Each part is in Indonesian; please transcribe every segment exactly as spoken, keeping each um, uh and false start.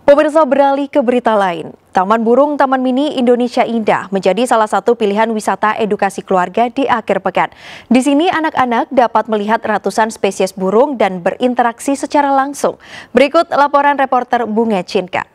Pemirsa, beralih ke berita lain. Taman Burung Taman Mini Indonesia Indah menjadi salah satu pilihan wisata edukasi keluarga di akhir pekan. Di sini anak-anak dapat melihat ratusan spesies burung dan berinteraksi secara langsung. Berikut laporan reporter Bunga Cinka.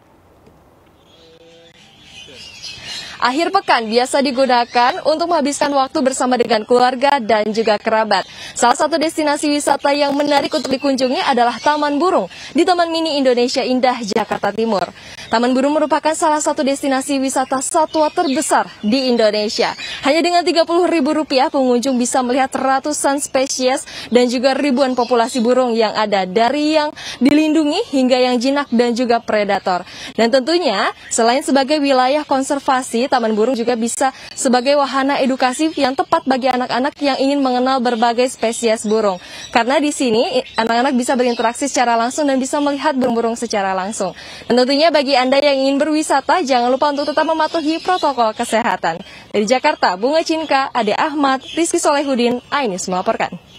Akhir pekan biasa digunakan untuk menghabiskan waktu bersama dengan keluarga dan juga kerabat. Salah satu destinasi wisata yang menarik untuk dikunjungi adalah Taman Burung di Taman Mini Indonesia Indah, Jakarta Timur. Taman Burung merupakan salah satu destinasi wisata satwa terbesar di Indonesia. Hanya dengan tiga puluh ribu rupiah pengunjung bisa melihat ratusan spesies dan juga ribuan populasi burung yang ada, dari yang dilindungi hingga yang jinak dan juga predator. Dan tentunya selain sebagai wilayah konservasi, Taman Burung juga bisa sebagai wahana edukasi yang tepat bagi anak-anak yang ingin mengenal berbagai spesies burung. Karena di sini anak-anak bisa berinteraksi secara langsung dan bisa melihat burung-burung secara langsung. Dan tentunya bagi Anda yang ingin berwisata, jangan lupa untuk tetap mematuhi protokol kesehatan. Dari Jakarta, Bunga Cinka, Ade Ahmad, Rizky Solehudin, Ainis melaporkan.